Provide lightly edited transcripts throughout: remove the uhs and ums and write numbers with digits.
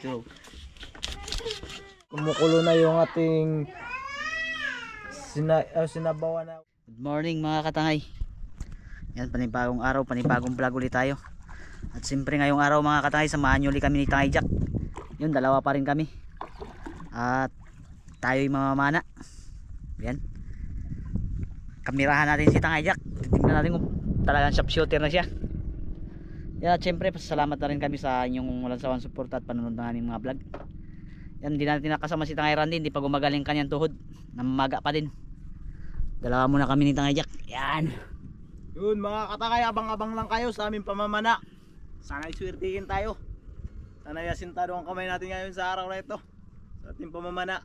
YouTube. Kumukulo na yung ating sinabawan na. Good morning mga katangay. Yan, panibagong araw, panibagong vlog ulit tayo. At siyempre ngayong araw mga katangay, samahan nyo ulit kami ni Tangay Jack. Yun, dalawa pa rin kami. At tayo'y mamamana. Yan. Kamerahan natin si Tangay Jack. Tingnan natin kung talagang sharp shooter na siya. Yan, at siyempre pasalamat na rin kami sa inyong walang sawang suporta at panunod ng aming mga vlog. Yan, hindi natin nakasama si Tangay Randy, hindi pa gumagaling kanyang tuhod. Namaga pa din. Dalawa muna kami ni Tangay Jack. Yan. Yun mga katangay, abang-abang lang kayo sa aming pamamana. Sana'y swertihin tayo. Sana'y asintado ang kamay natin ngayon sa araw na ito, sa ating pamamana.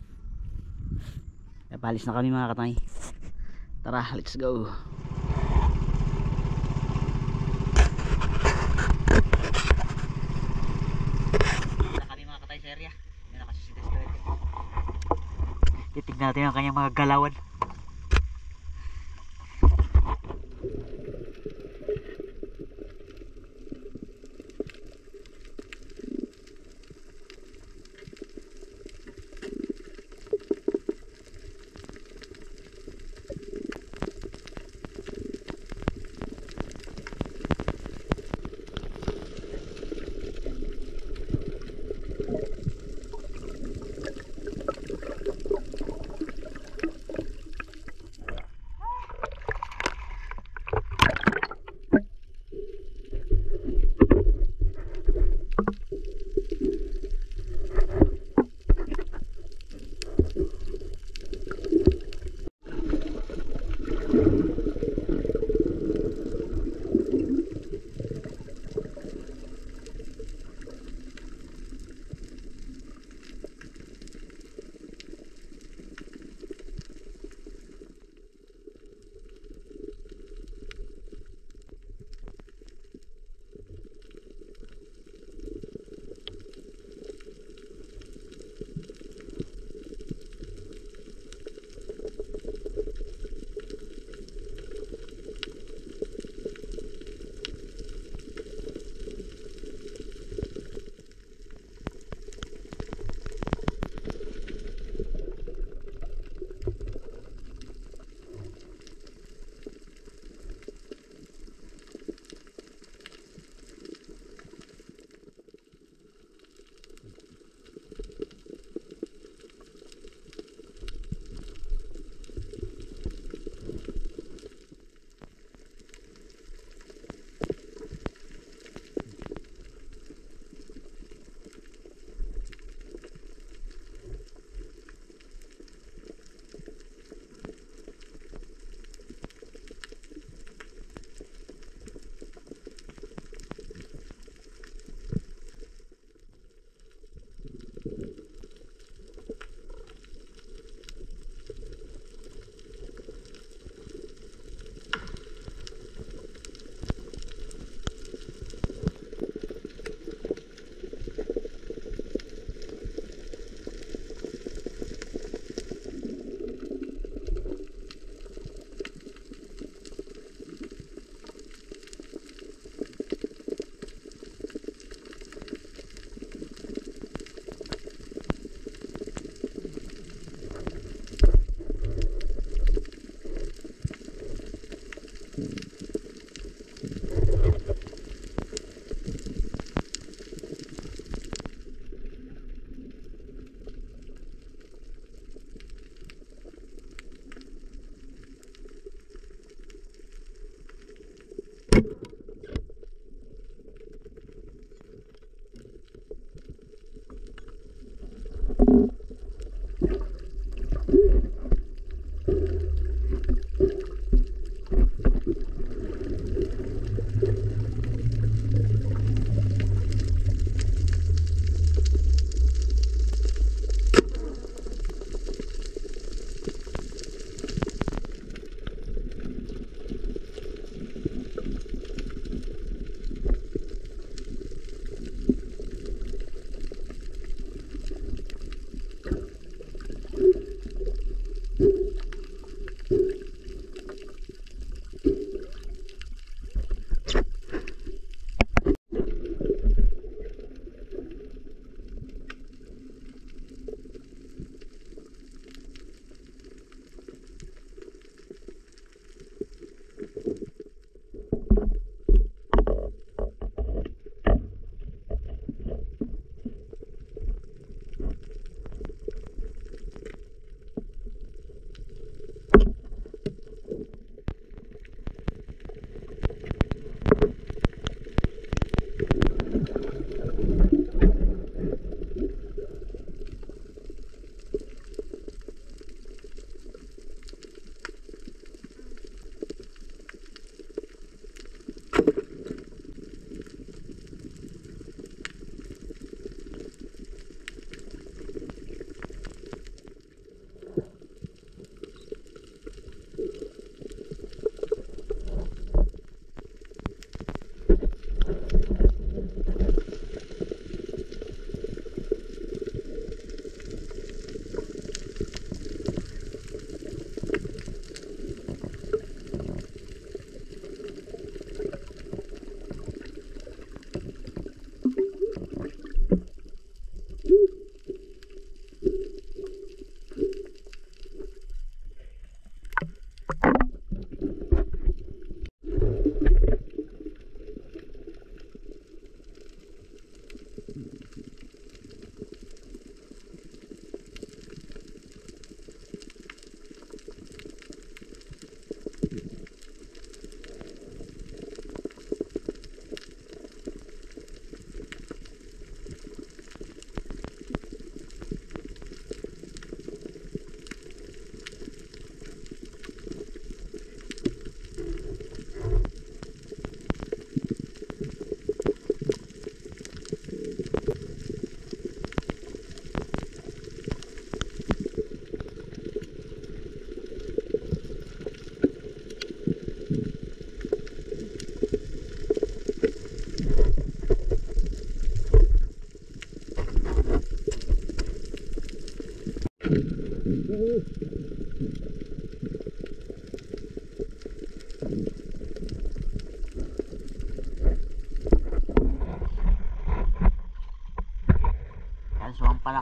Palis na kami mga katangay. Tara, let's go. Na kami mga katangay sa area. Yan na kasi si Desperate. Titignan natin ang kanyang mga galawan.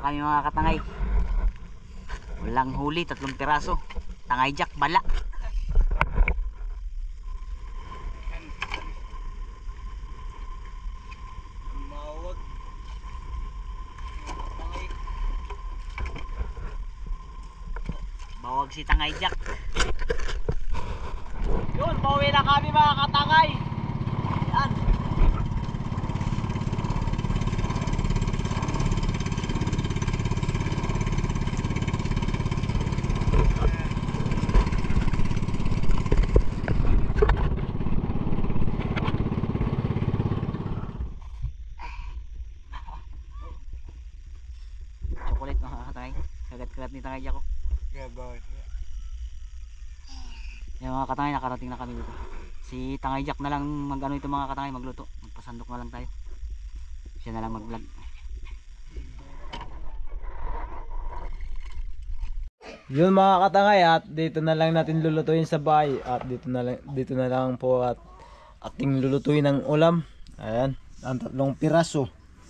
kami mga katangay. Walang huli, 3 piraso. Tangay jack, bala. Mawag. Bawag si tangay jack. Yun, pauwi na kami mga katangay. Yan. Chocolate mga katangay. Kagat-kagat ni tangay jack ko. Yung mga katangay, nakarating na kami dito. Si Tangay Jack na lang mag-ano ito mga katangay, magluto. Magpasandok na lang tayo. Siya na lang mag-vlog. Yun mga katangay, at dito na lang natin lulutuin sa bahay. At dito na lang po at ating lulutuin ng ulam. Ayan, ang 3 piraso.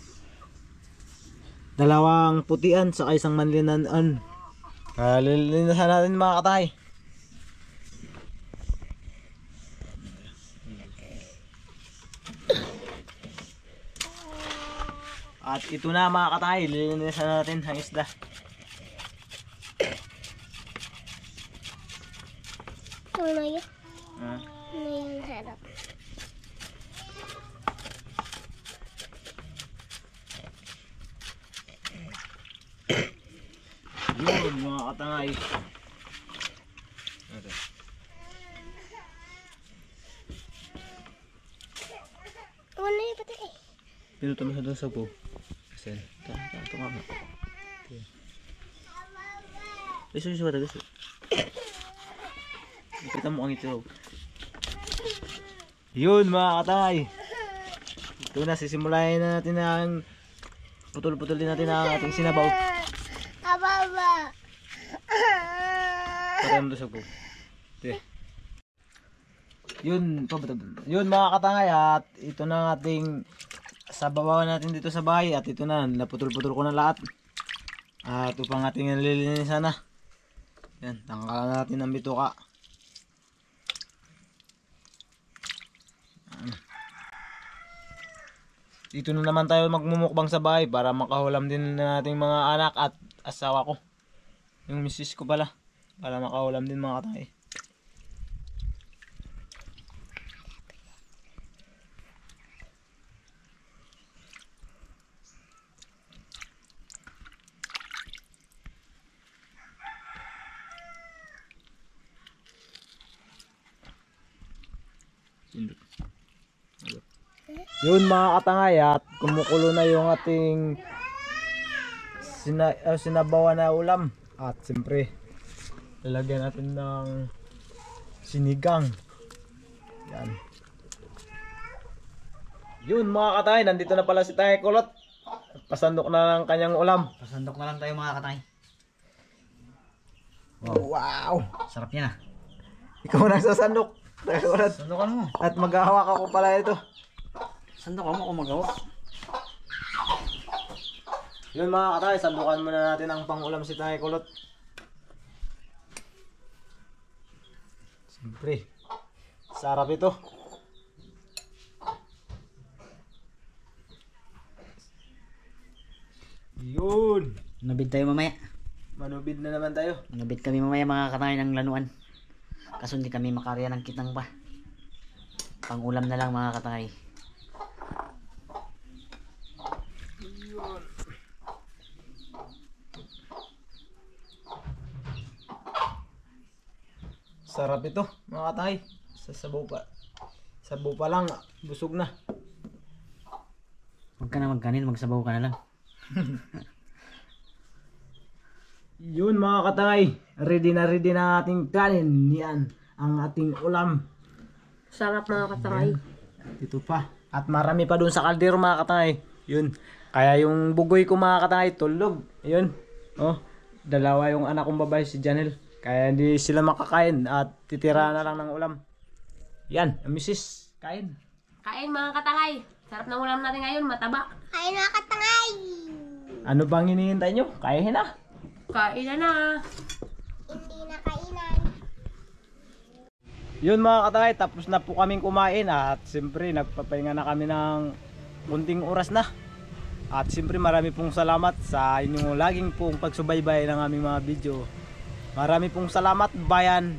2 putian sa isang manlinan. Lilinisan natin mga katangay. At ito na mga katangay, lilinisan natin ang isda. Ano yun? Ah. Ano yung harap? Yun mga katangay. Ano yung pati eh? Pinuto mo sa doon sa po. Kasi, ito nga ba? Gusto nyo sa gusto. Kita mo ang ito. Yun mga katangay. Ito na, sisimulahin na natin ang putol-putol din natin ang ating sinabaw. Ababa! Patay mo doon sa po. Yun, yun mga katangay, at ito na ang ating sabawan natin dito sa bahay. At ito na, naputol-putol ko na lahat. At upang ating nalilinisan na. Yan, tangkalan natin ang bituka. Dito na naman tayo magmumukbang sa bahay para makahulam din na nating mga anak at asawa ko. Yung misis ko pala, para makahulam din mga katangay. Yun mga katangay, at kumukulo na yung ating sinabawan na ulam. At siyempre lalagyan natin ng sinigang. Yan. Yun mga katangay, nandito na pala si Tangay Kulot. Pasandok na ng kanyang ulam. Pasandok na lang tayo mga katangay. Wow! Sarap yan ah. Ikaw nagsasandok. Tangay Kulot. Sandokan mo. At maghahawak ako pala ito. Sandokan mo kung magawa. Yun mga katay, sandukan muna natin ang pangulam si Tangay Kulot. Siyempre, sarap ito. Yun. Nabid tayo mamaya. Manubid na naman tayo. Nabid kami mamaya mga katangay ng lanuan. Kaso hindi kami makarya ng kitang pa. Pangulam na lang mga katangay. Sarap ito mga katay. Sasabaw pa. Sabaw pa lang, busog na. Huwag ka na magkanin, magsabaw ka na lang. Yun mga katay, ready na ating kanin. Yan ang ating ulam. Sarap mga katangay. Ito pa. At marami pa dun sa kaldero mga katangay. Yun. Kaya yung bugoy ko mga katangay tulog. Yun. Oh, 2 yung anak kong babae si Janel. Kaya hindi sila makakain at titira na lang ng ulam. Yan, ang misis, kain. Kain mga katangay. Sarap ng ulam natin ngayon, mataba. Kain mga katangay! Ano bang hinihintay nyo? Kain na. Kain na. Hindi na kainan. Yun mga katangay, tapos na po kaming kumain at siyempre nagpapahinga na kami ng kunting oras na. At siyempre marami pong salamat sa inyong laging pong pagsubaybay ng aming mga video. Marami pong salamat bayan.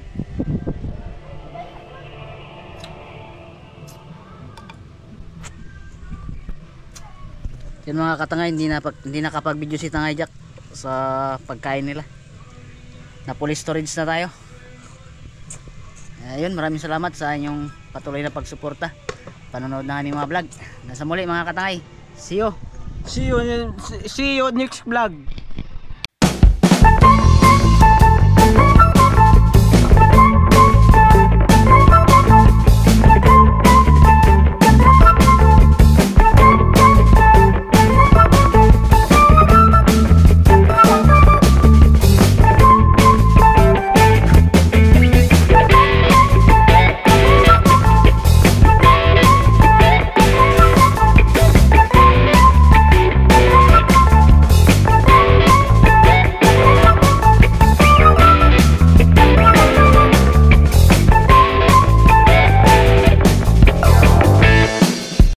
Yan mga katangay, hindi nakapag-video si Tangay Jack sa pagkain nila. Na full storage na tayo. Ayun, maraming salamat sa inyong patuloy na pagsuporta. Panonood ng aming mga vlog. Nasa muli mga katangay. See you. See you next vlog.